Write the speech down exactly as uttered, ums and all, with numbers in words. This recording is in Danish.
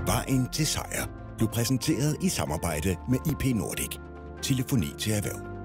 Vejen til sejr blev præsenteret i samarbejde med I P Nordic. Telefoni til erhverv.